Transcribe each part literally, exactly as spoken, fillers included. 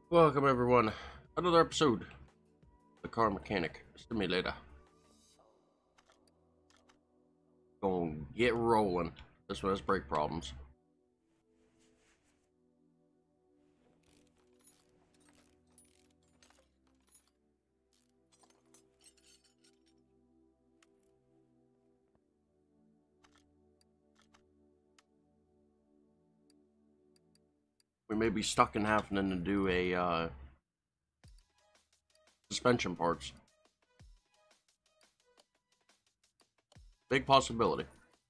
Welcome everyone, another episode, the car mechanic simulator. Gonna get rolling. This one has brake problems. We may be stuck in having to do a uh, suspension parts. Big possibility.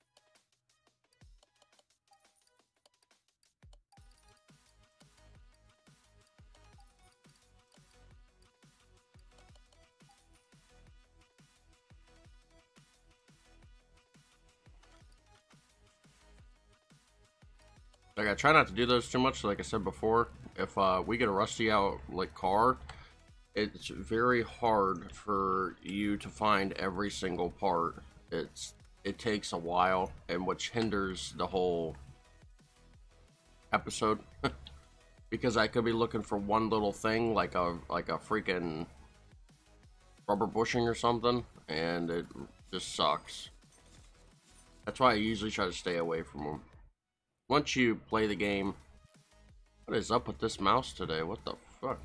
Like, I try not to do those too much. Like I said before, if uh, we get a rusty out like car, it's very hard for you to find every single part. It's it takes a while, and which hinders the whole episode. Because I could be looking for one little thing, like a like a freaking rubber bushing or something, and it just sucks. That's why I usually try to stay away from them. Once you play the game, what is up with this mouse today? What the fuck?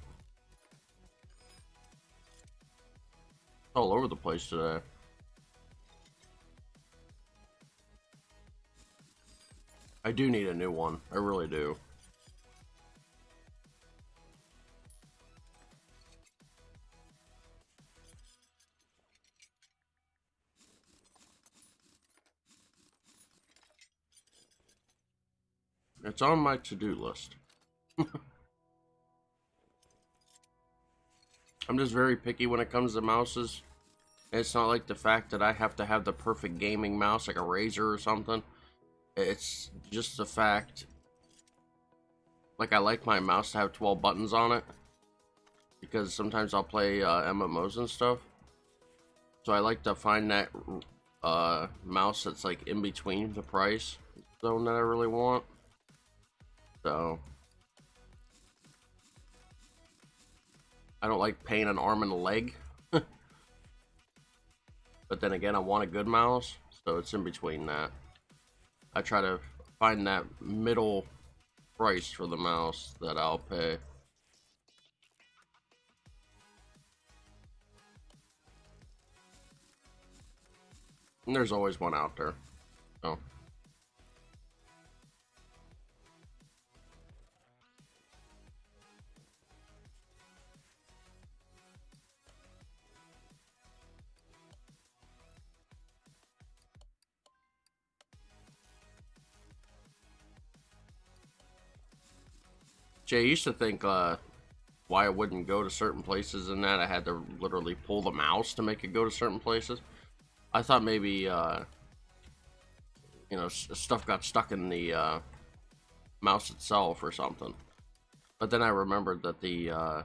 All over the place today. I do need a new one. I really do. It's on my to-do list. I'm just very picky when it comes to mouses. It's not like the fact that I have to have the perfect gaming mouse, like a Razer or something. It's just the fact, like, I like my mouse to have twelve buttons on it, because sometimes I'll play uh, M M Os and stuff. So I like to find that uh, mouse that's like in between the price zone that I really want. So I don't like paying an arm and a leg. But then again, I want a good mouse, so it's in between that. I try to find that middle price for the mouse that I'll pay. And there's always one out there. So Jay, I used to think uh, why I wouldn't go to certain places and that I had to literally pull the mouse to make it go to certain places. I thought maybe, uh, you know, stuff got stuck in the uh, mouse itself or something. But then I remembered that the uh,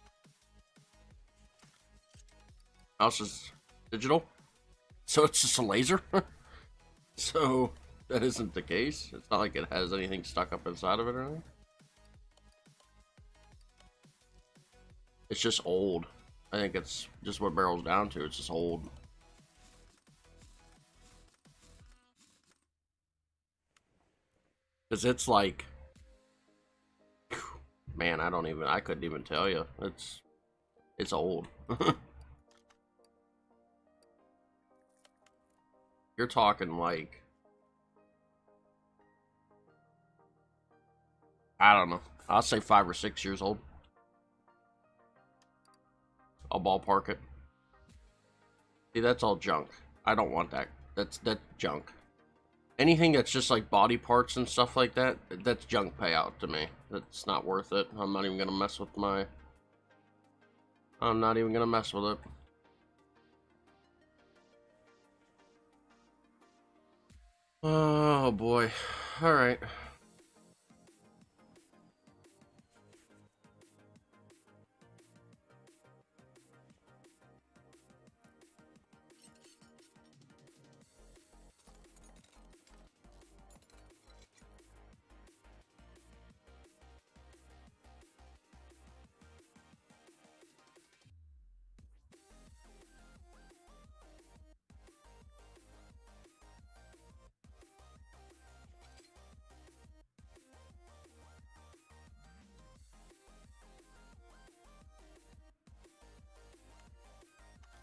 mouse is digital, so it's just a laser. So that isn't the case. It's not like it has anything stuck up inside of it or anything. It's just old. I think it's just what it barrels down to. It's just old. Because it's like, man, I don't even, I couldn't even tell you. It's, it's old. You're talking like, I don't know. I'll say five or six years old. I'll ballpark it. See, that's all junk. I don't want that. That's that's junk. Anything that's just like body parts and stuff like that, that's junk payout to me. That's not worth it. I'm not even gonna mess with my... I'm not even gonna mess with it. Oh boy. Alright.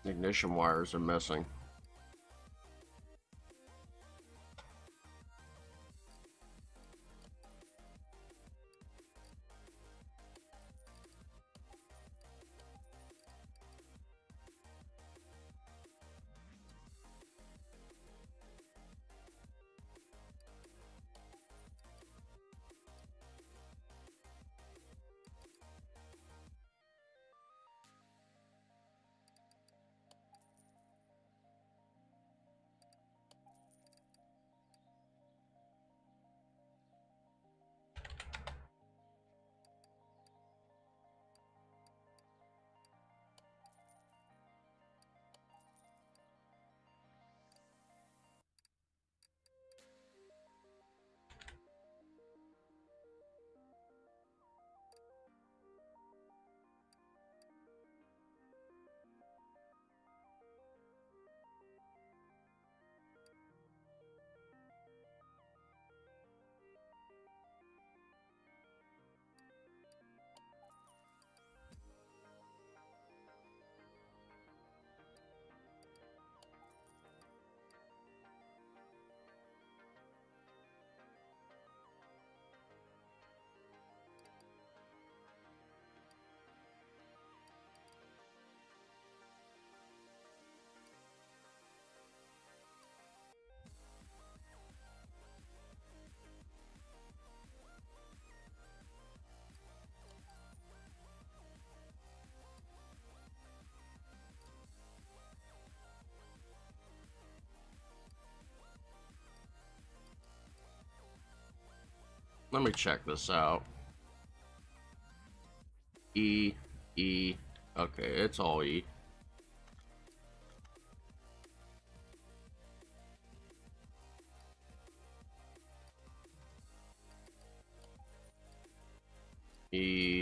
Ignition wires are missing. Let me check this out. E, E, okay, it's all E. E.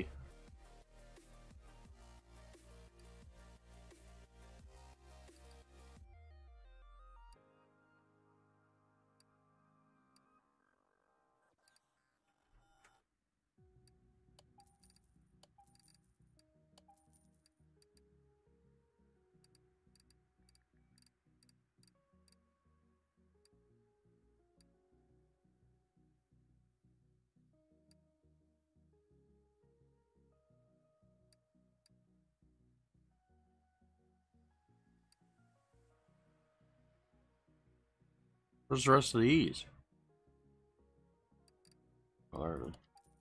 Where's the rest of the E's? Oh, there it is.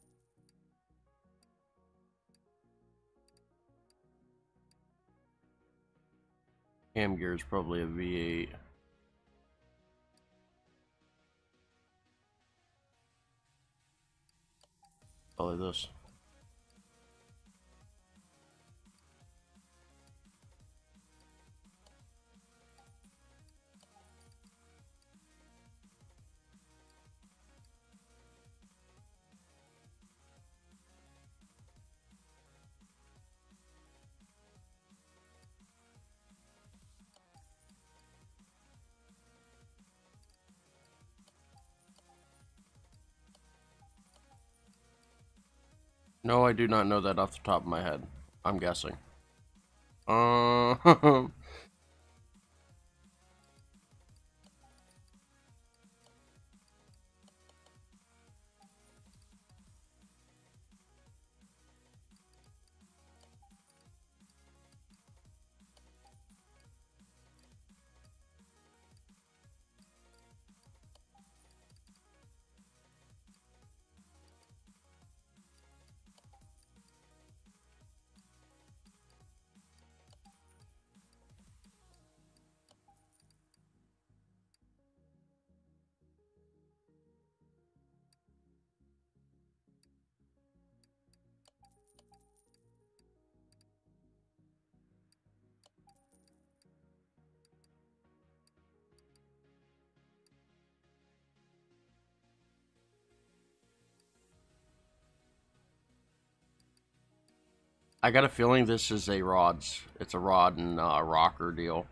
Cam gear is probably a V eight. Probably this. No, I do not know that off the top of my head. I'm guessing. Uh, I got a feeling this is a rods. It's a rod and uh, rocker deal.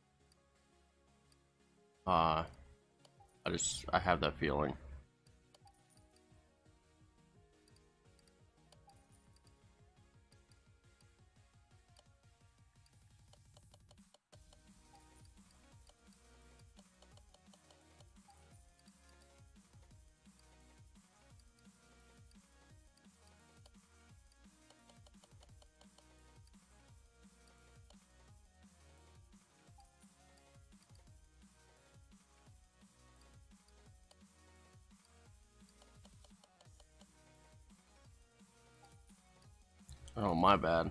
Uh, I just I have that feeling. Oh, my bad.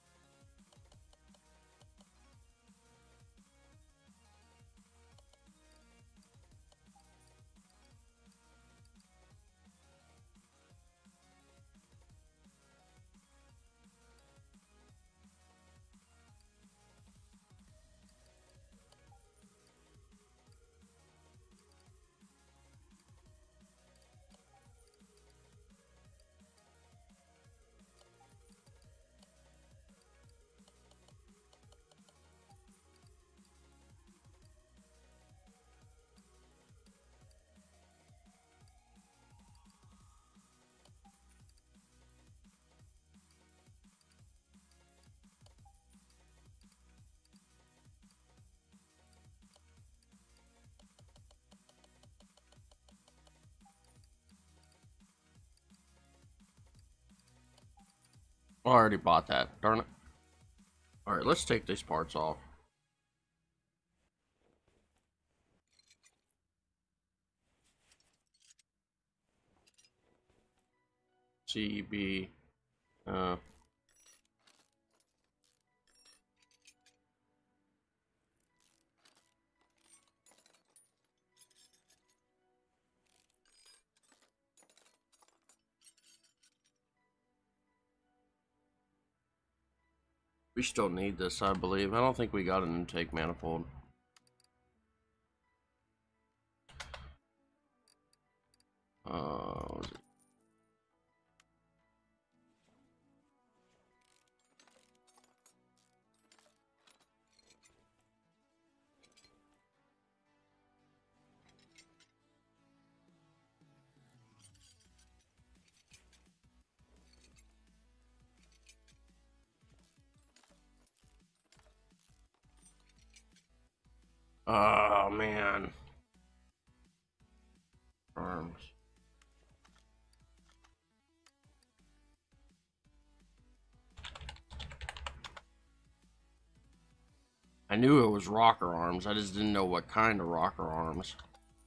I already bought that. Darn it. Alright, let's take these parts off. C, B, uh... we still need this, I believe. I don't think we got an intake manifold. Uh, oh, man. Arms. I knew it was rocker arms. I just didn't know what kind of rocker arms.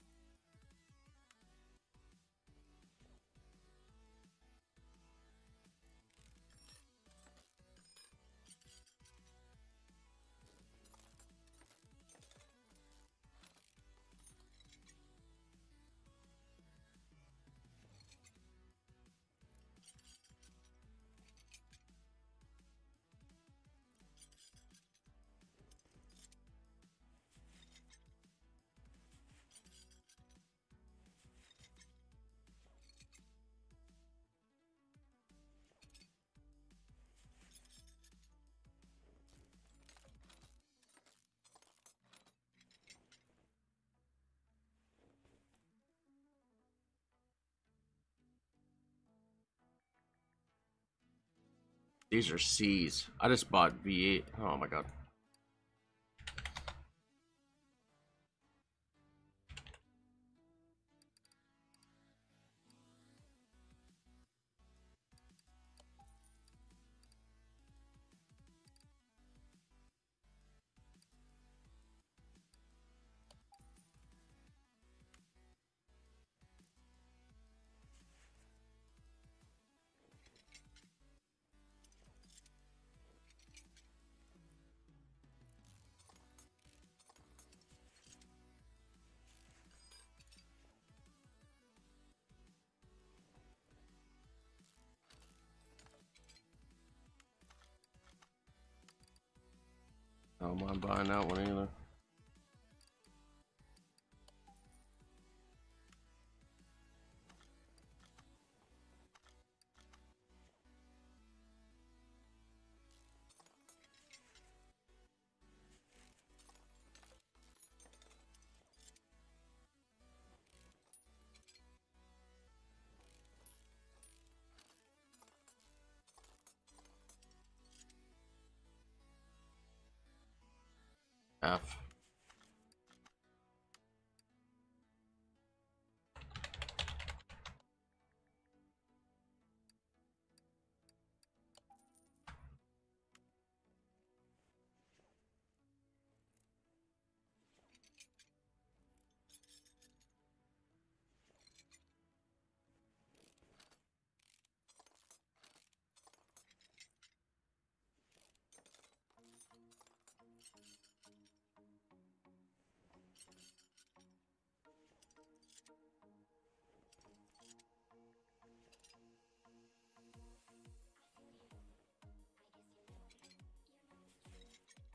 These are C's. I just bought V eight. Oh my god. I don't mind buying that one either. F.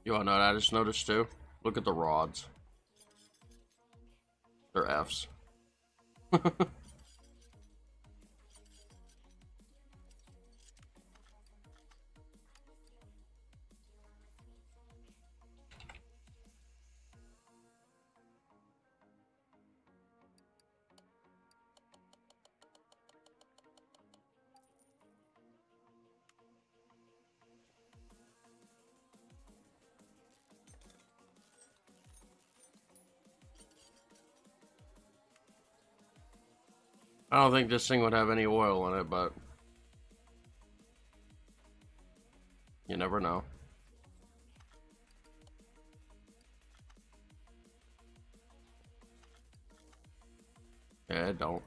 You wanna know what I just noticed too? Look at the rods. They're F's. I don't think this thing would have any oil in it, but you never know. Yeah, it don't.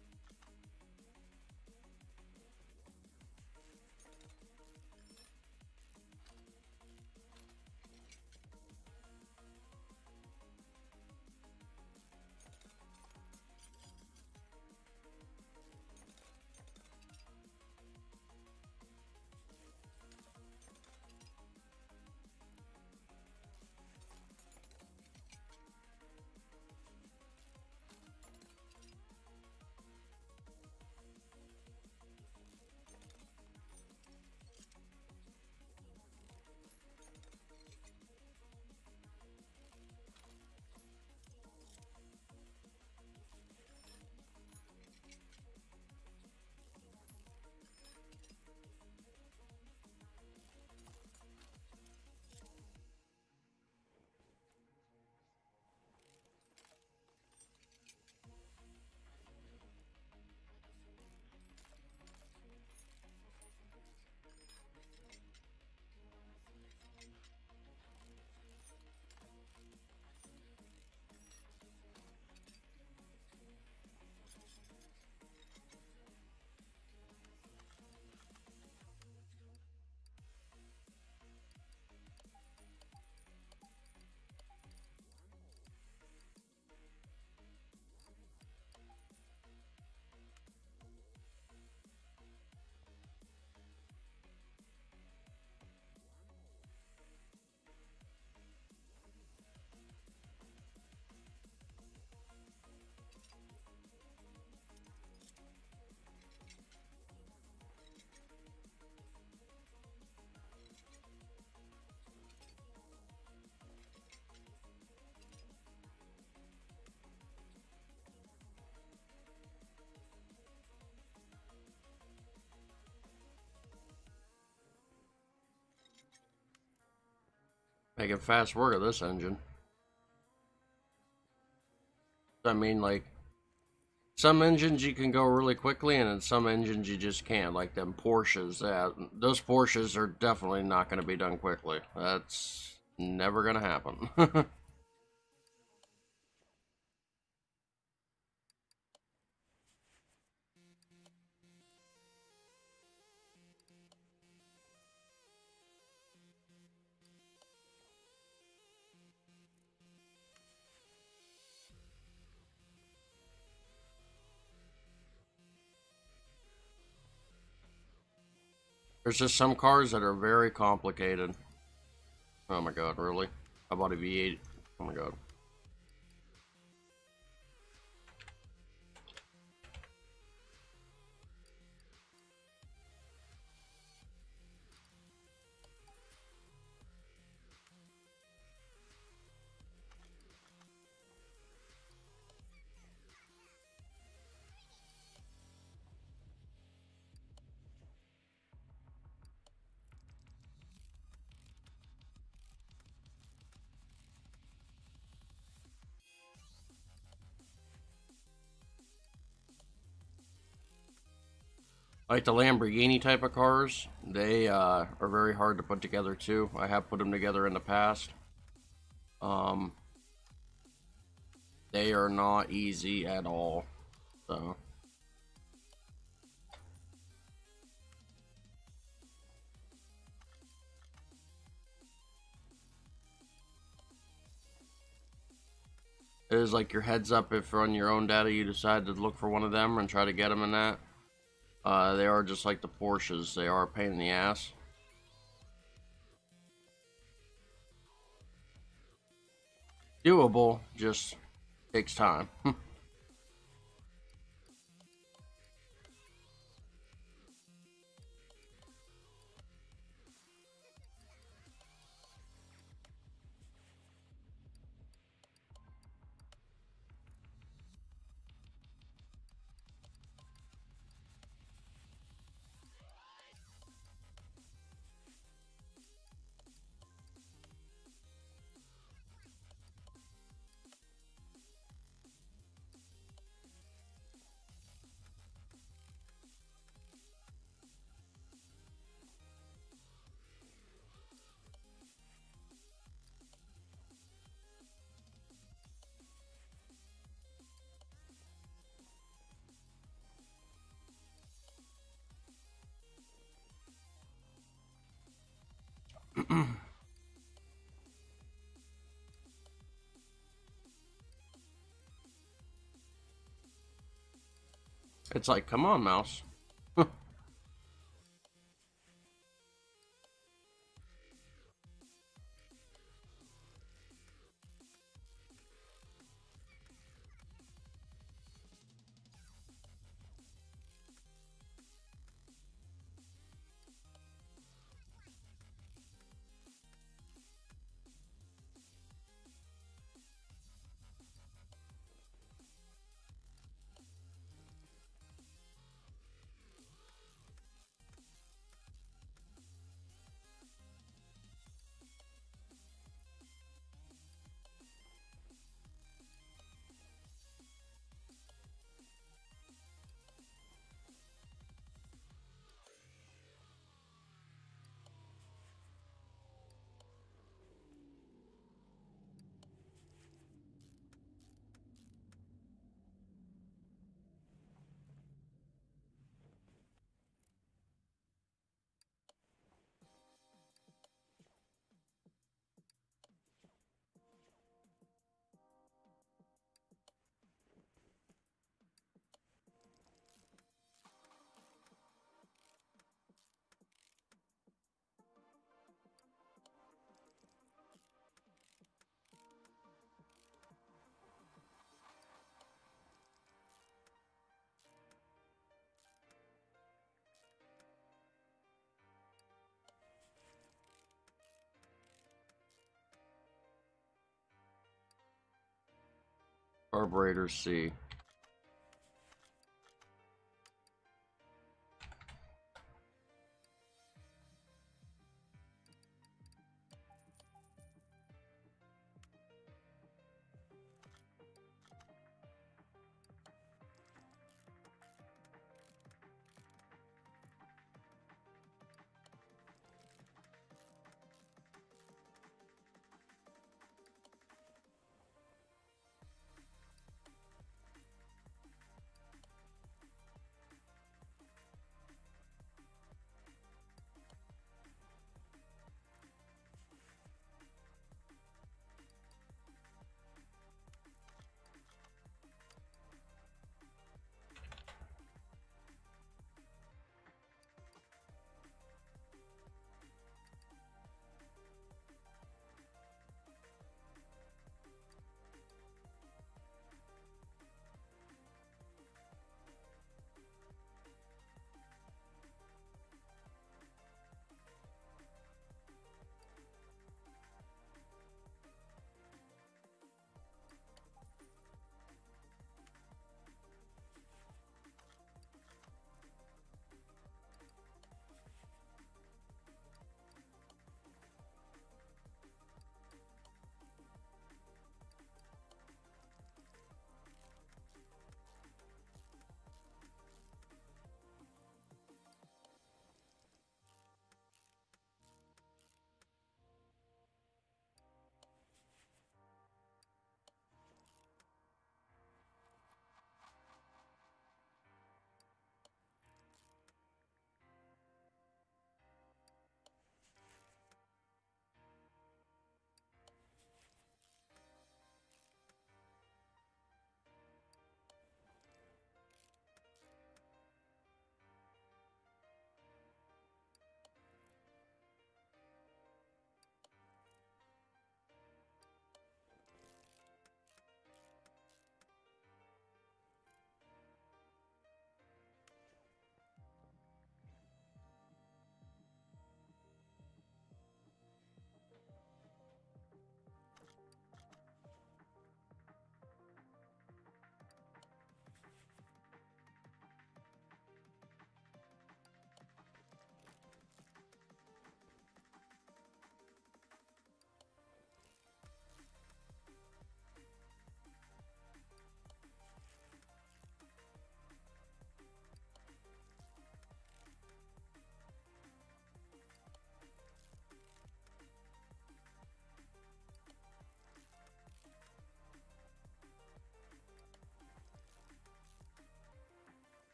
Making fast work of this engine. I mean, like, some engines you can go really quickly, and in some engines you just can't. Like them Porsches. Yeah, those Porsches are definitely not going to be done quickly. That's never going to happen. There's just some cars that are very complicated. Oh my god, really? I bought a V eight. Oh my god. Like the Lamborghini type of cars, they uh, are very hard to put together too. I have put them together in the past. Um, they are not easy at all. So. It is like your heads up if on your own data you decide to look for one of them and try to get them in that. Uh, they are just like the Porsches. They are a pain in the ass. doable, just takes time. It's like, come on, mouse. Carburetor C.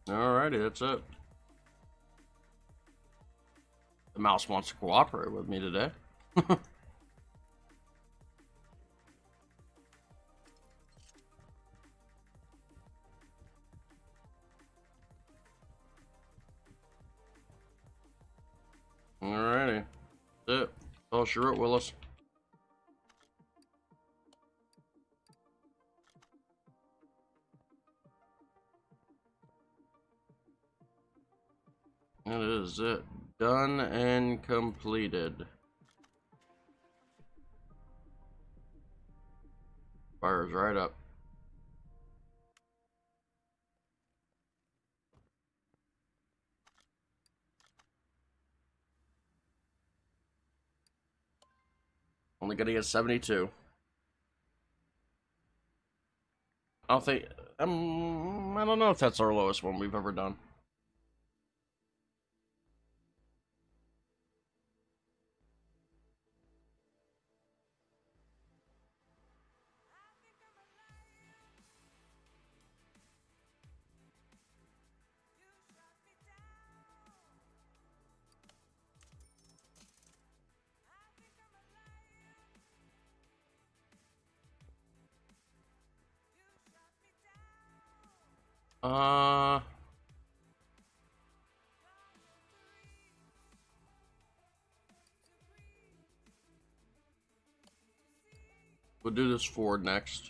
Alrighty, that's it. The mouse wants to cooperate with me today. Alrighty. That's it. Oh, sure it, Willis. That is it. Done and completed. Fires right up. Only gonna get seventy-two. I don't think... Um, I don't know if that's our lowest one we've ever done. Uh... We'll do this Ford next.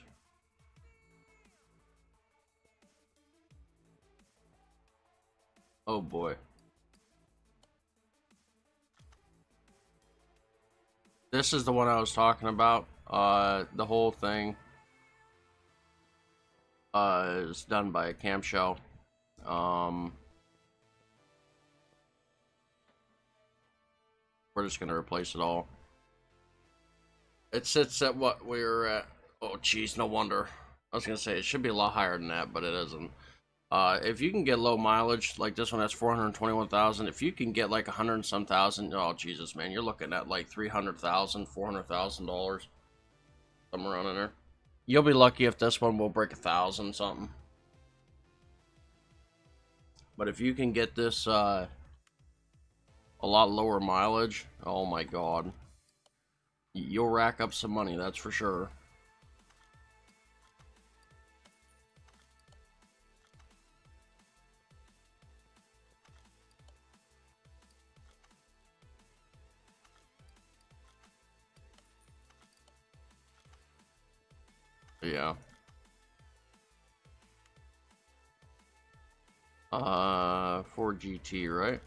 Oh boy. This is the one I was talking about. Uh, the whole thing uh, is done by a camshell. Um, we're just gonna replace it all. It sits at what we were at. Oh, geez, no wonder. I was gonna say it should be a lot higher than that, but it isn't. Uh, if you can get low mileage, like this one has four hundred twenty-one thousand, if you can get like a hundred and some thousand, oh Jesus, man, you're looking at like three hundred thousand, four hundred thousand dollars, somewhere around in there. You'll be lucky if this one will break a thousand something. But if you can get this uh, a lot lower mileage, oh my God, you'll rack up some money, that's for sure. Yeah. Uh, Ford G T, right?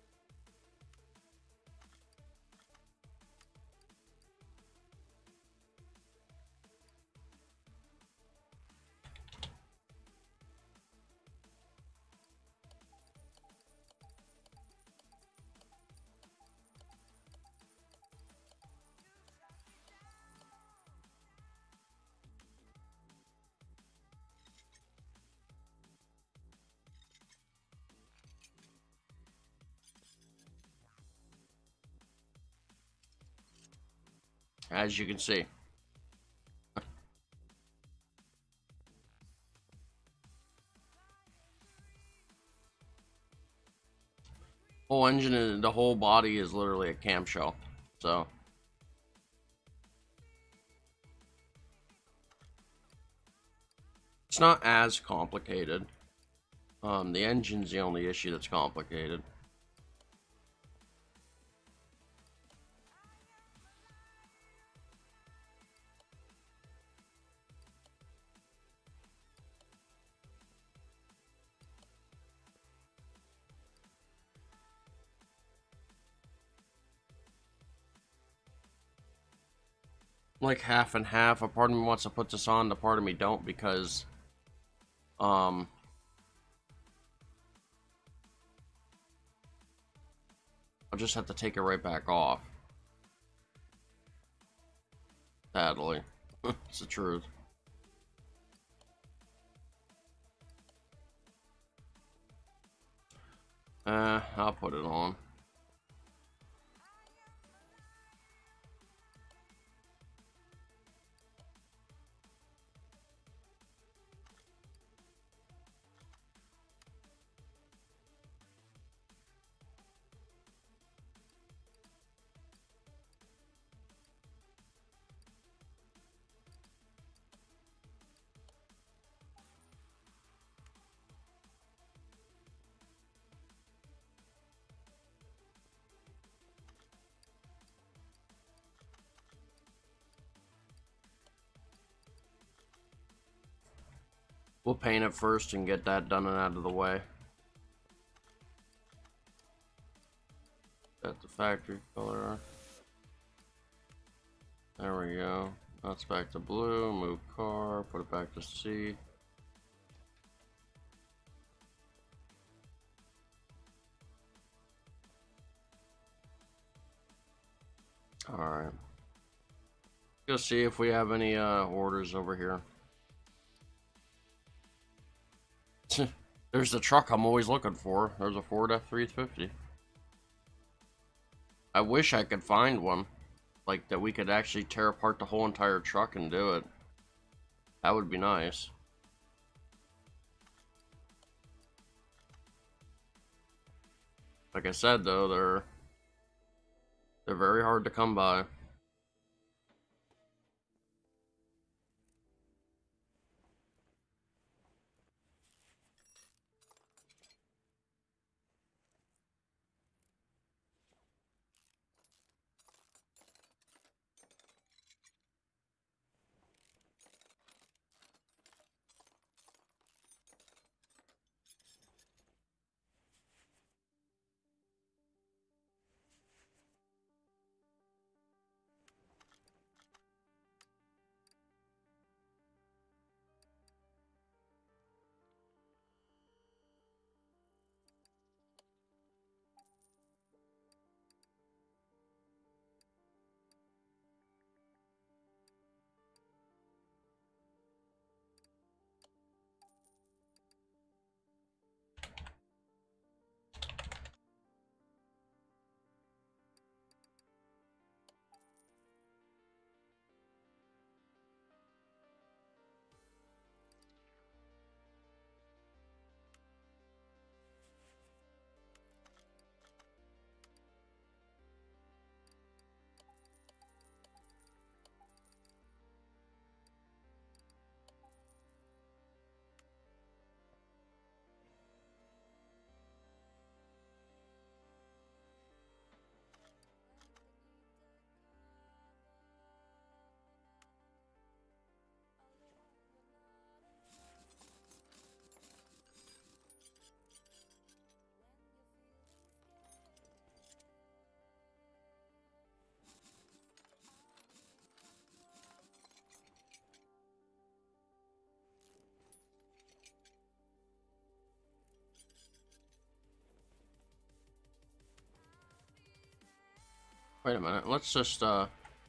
As you can see. Whole engine and the whole body is literally a camshell, so it's not as complicated. Um, the engine's the only issue that's complicated. Like half and half. A part of me wants to put this on, the part of me don't, because um I'll just have to take it right back off. Sadly. It's the truth. Uh, I'll put it on. We'll paint it first and get that done and out of the way. Got the factory color. There we go. That's back to blue. Move car. Put it back to C. Alright. Go see if we have any uh, orders over here. There's the truck I'm always looking for. There's a Ford F three fifty. I wish I could find one. Like, that we could actually tear apart the whole entire truck and do it. That would be nice. Like I said, though, they're... They're very hard to come by. Wait a minute, let's just, uh...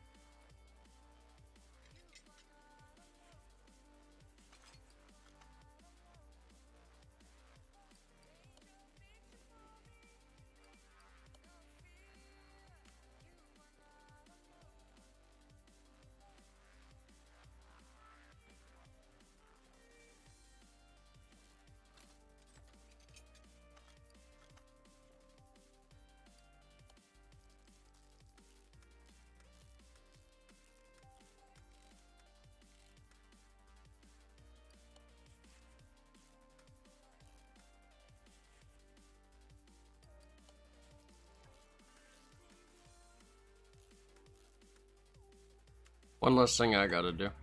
one less thing I gotta do.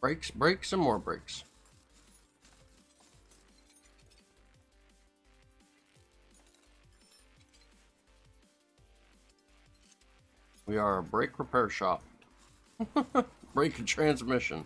Brakes, brakes, and more brakes. We are a brake repair shop. Brake and transmission.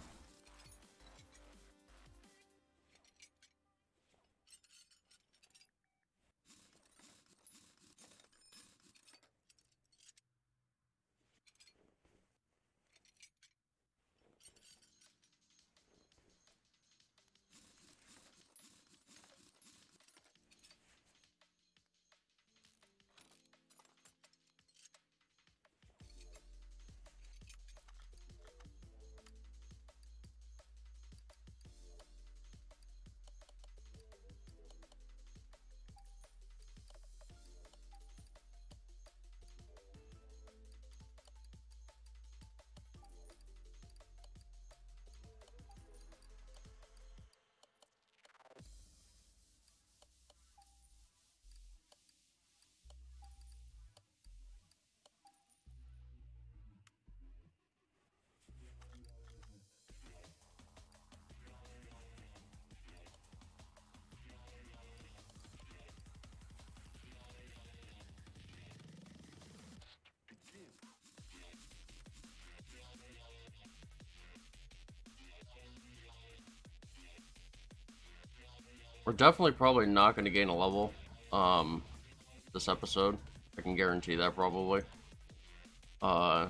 We're definitely probably not going to gain a level um, this episode. I can guarantee that probably. Uh,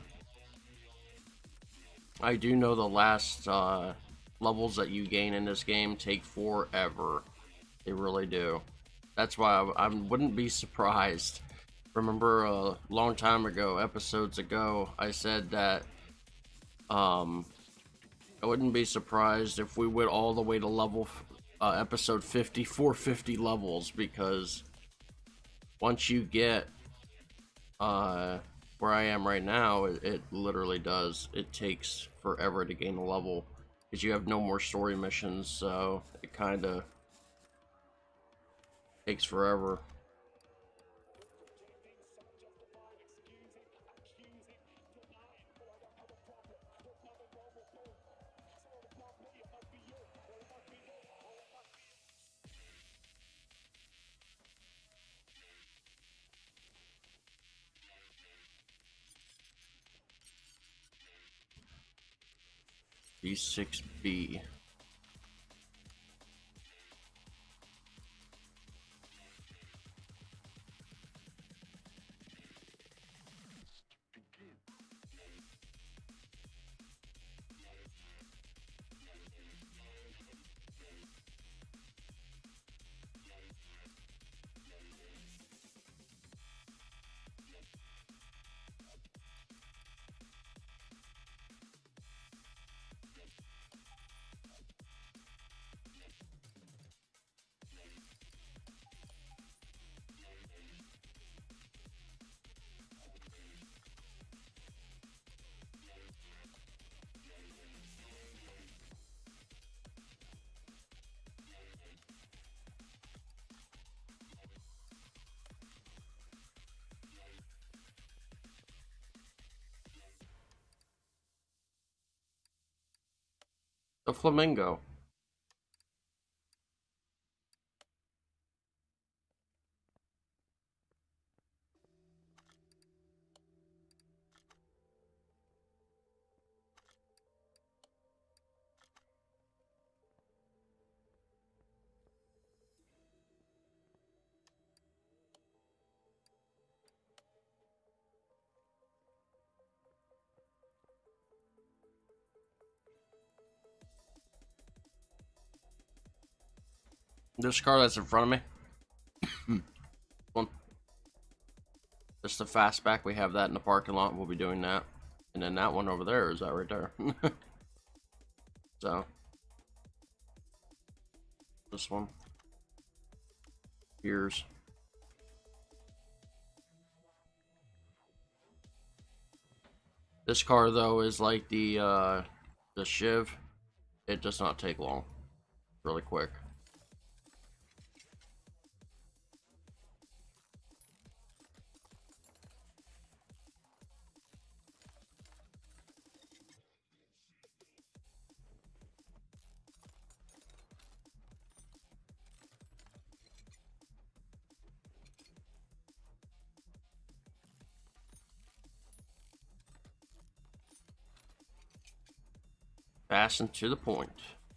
I do know the last uh, levels that you gain in this game take forever. They really do. That's why I, I wouldn't be surprised. Remember a long time ago, episodes ago, I said that um, I wouldn't be surprised if we went all the way to level uh, episode fifty, four hundred fifty levels, because once you get uh, where I am right now, it, it literally does. It takes forever to gain a level because you have no more story missions, so it kind of takes forever. D six B. The flamingo. This car that's in front of me. One. Just the fastback. We have that in the parking lot. We'll be doing that. And then that one over there is that right there. So this one. Here's. This car though is like the uh, the Shiv. It does not take long. Really quick. Fast and to the point.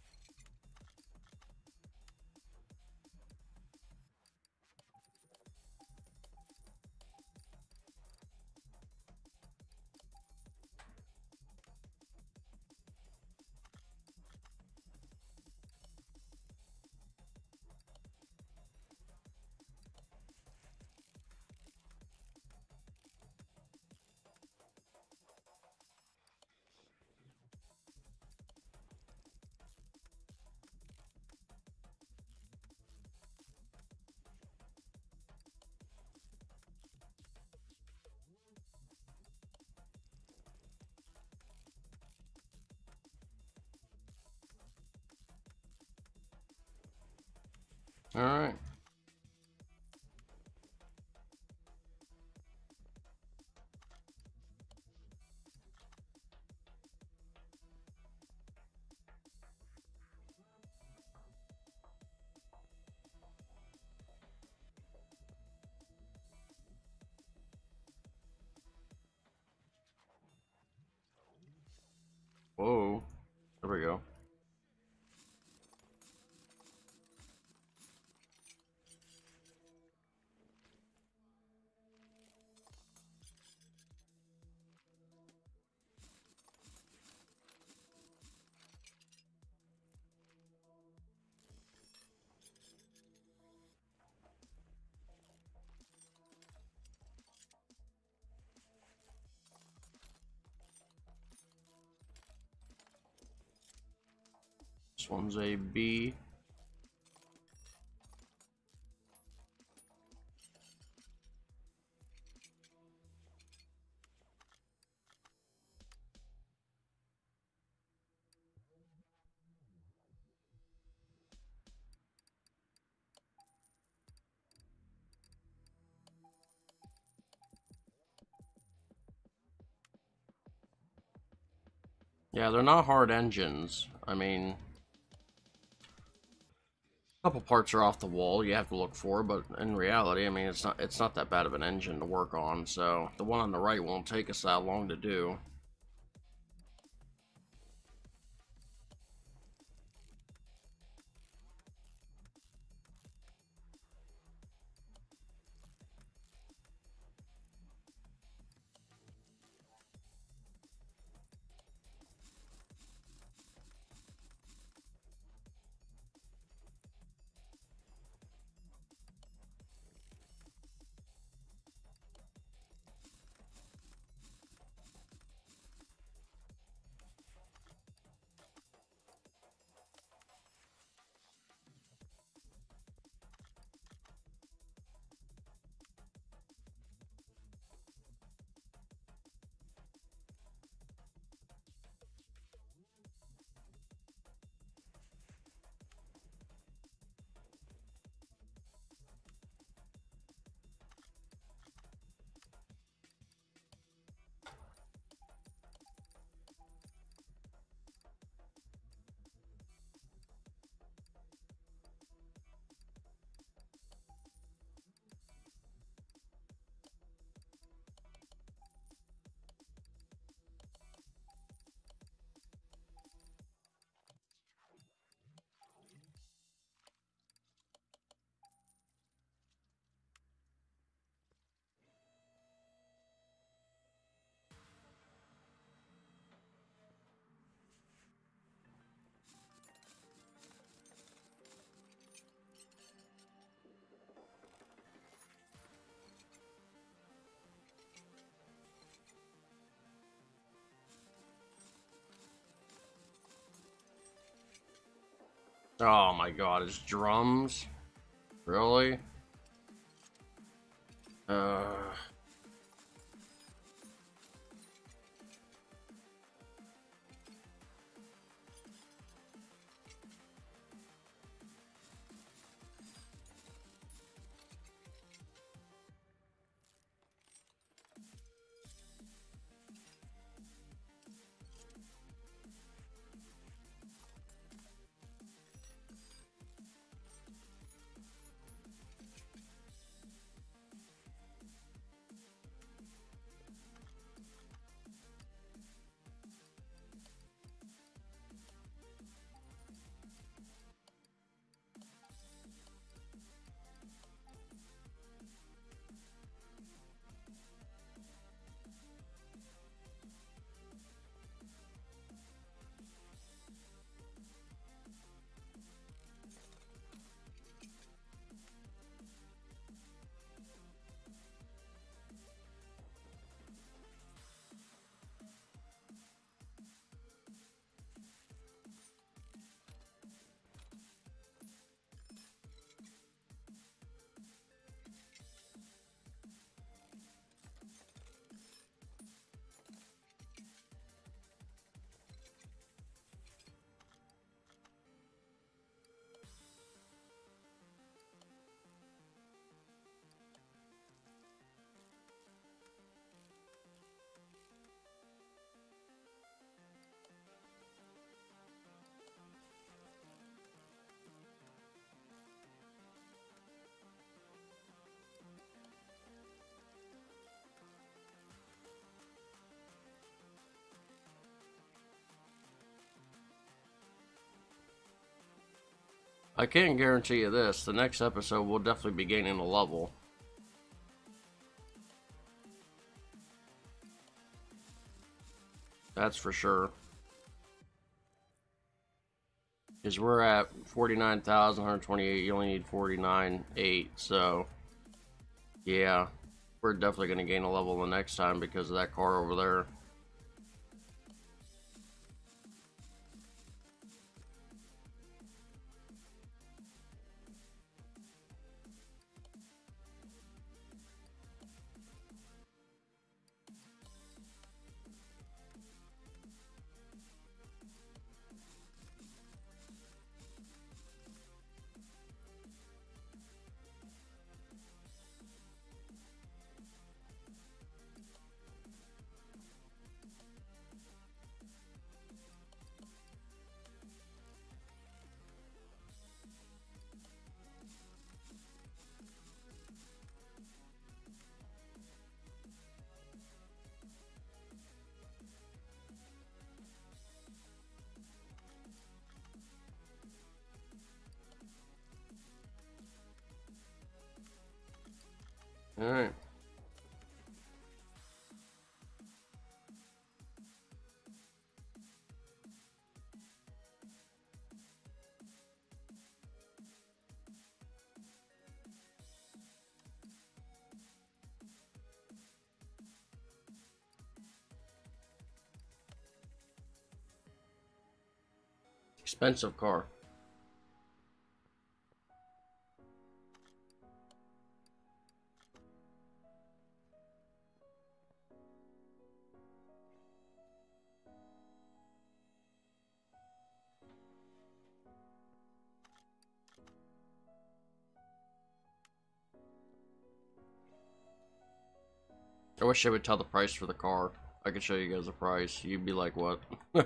All right. Whoa. There we go. This one's a B. Yeah, they're not hard engines. I mean, a couple parts are off the wall you have to look for, but in reality, I mean, it's not it's not that bad of an engine to work on. So the one on the right won't take us that long to do. Oh my god, it's drums? Really? Uh... I can't guarantee you this. The next episode will definitely be gaining a level. That's for sure. Because we're at forty-nine thousand one hundred twenty-eight. You only need forty-nine thousand eight hundred. So, yeah. We're definitely going to gain a level the next time because of that car over there. Alright. Expensive car. I wish they would tell the price for the car. I could show you guys the price. You'd be like, what?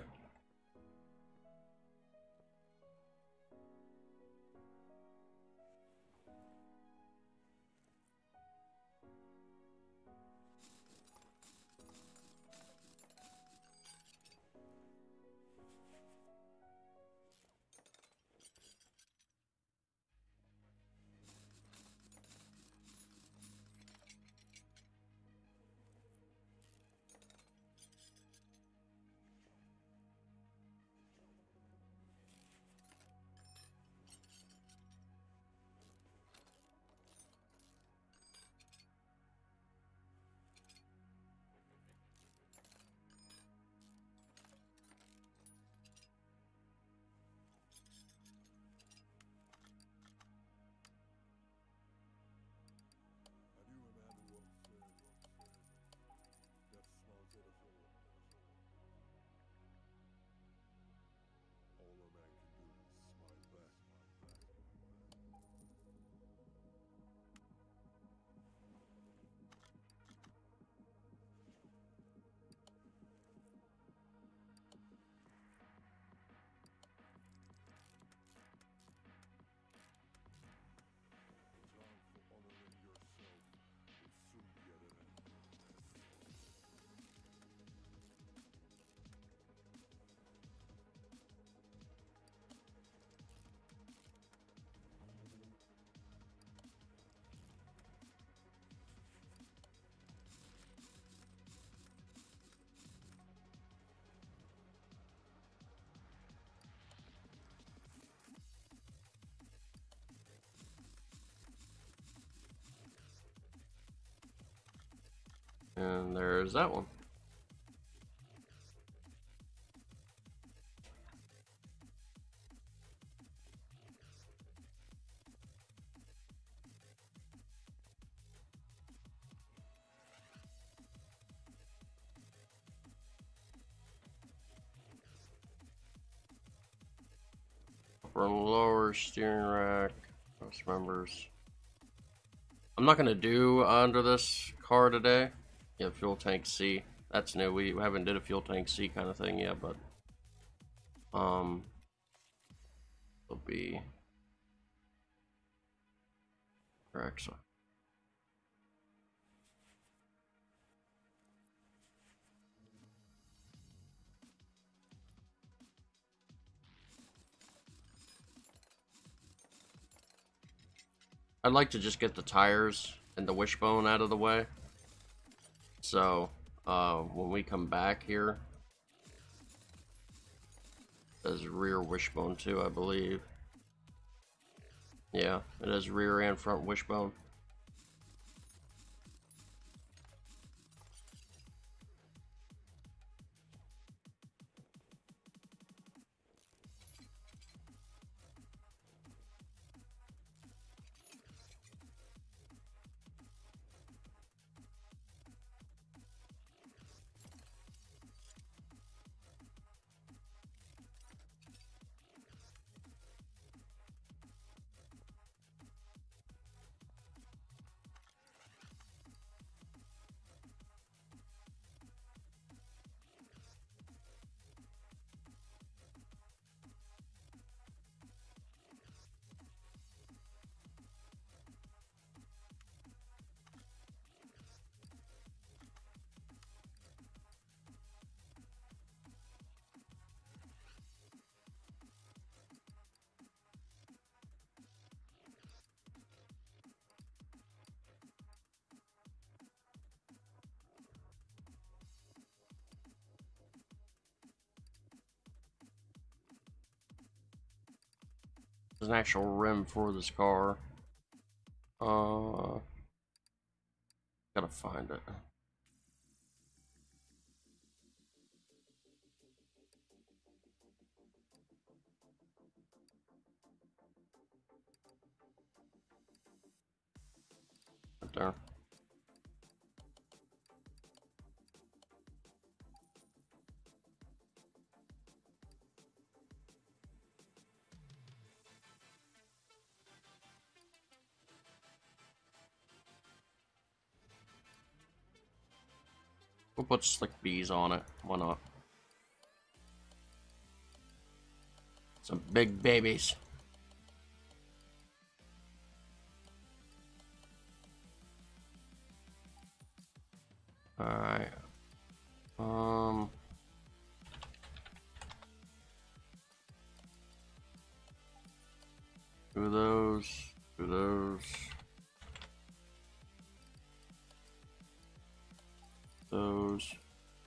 And there's that one. Upper and lower steering rack, most members. I'm not gonna do under this car today. Yeah, fuel tank C. That's new. We haven't did a fuel tank C kind of thing yet, but um, it'll be correct. I'd like to just get the tires and the wishbone out of the way. So, uh, when we come back here, there's rear wishbone too, I believe. Yeah, it has rear and front wishbone. There's an actual rim for this car. Uh, gotta find it. Right there. We'll put slick bees on it. Why not? Some big babies. Alright. Um. Do those. Do those. Those.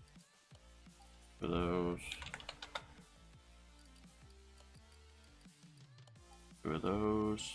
Do those. Do those.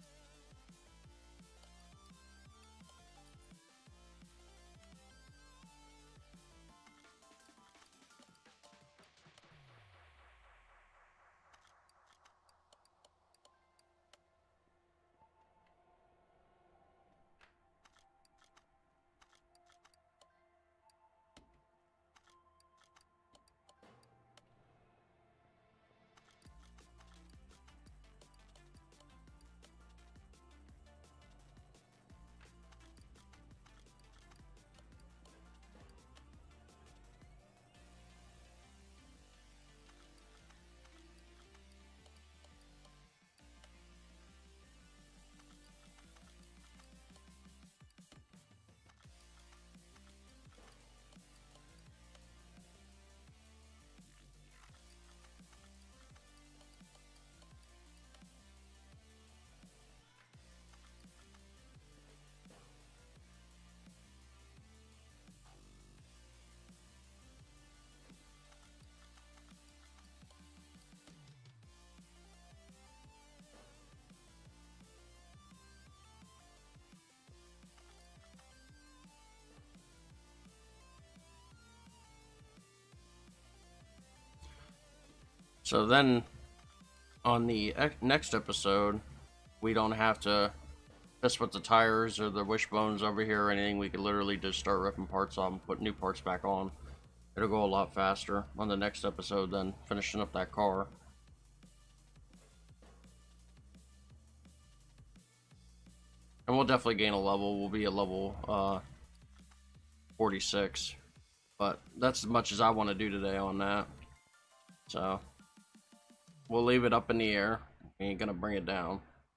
So then, on the next episode, we don't have to mess with the tires or the wishbones over here or anything. We could literally just start ripping parts off and put new parts back on. It'll go a lot faster on the next episode than finishing up that car. And we'll definitely gain a level. We'll be at level uh, forty-six. But that's as much as I want to do today on that. So, we'll leave it up in the air. We ain't gonna bring it down.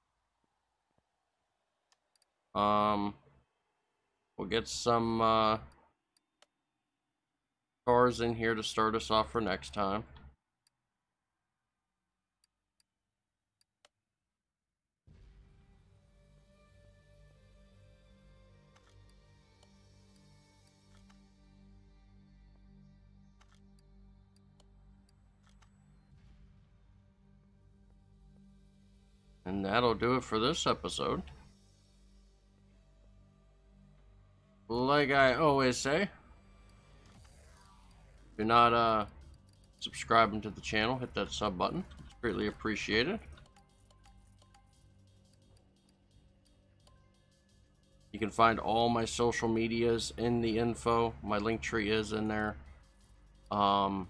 Um, we'll get some uh, cars in here to start us off for next time. And that'll do it for this episode. Like I always say, if you're not uh, subscribing to the channel, hit that sub button. It's greatly appreciated. You can find all my social medias in the info. My link tree is in there. Um,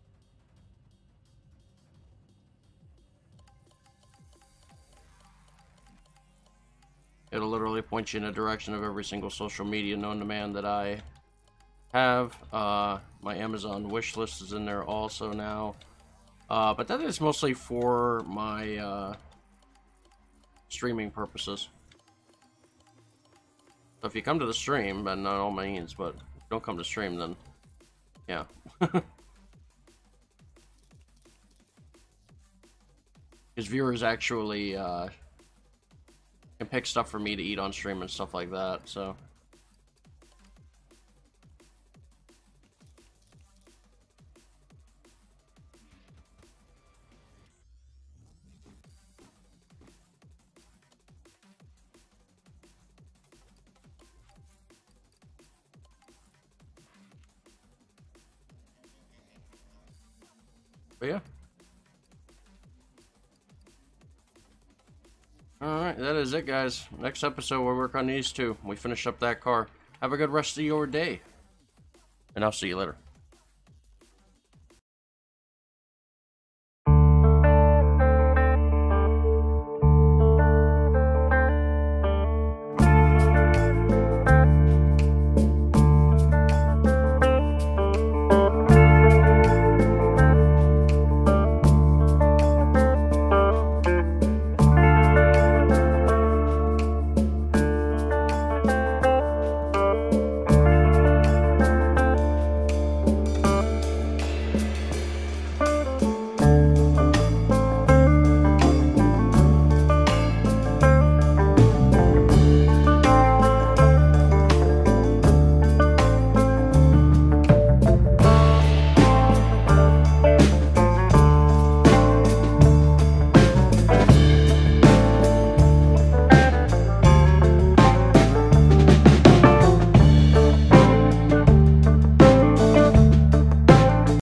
it'll literally point you in a direction of every single social media known to man that I have. Uh, my Amazon wish list is in there also now. Uh, but that is mostly for my uh, streaming purposes. So if you come to the stream, by not all means, but if you don't come to stream, then yeah. Because viewers actually uh, can pick stuff for me to eat on stream and stuff like that, so. But yeah. Alright, that is it, guys. Next episode, we'll work on these two. We finish up that car. Have a good rest of your day. And I'll see you later.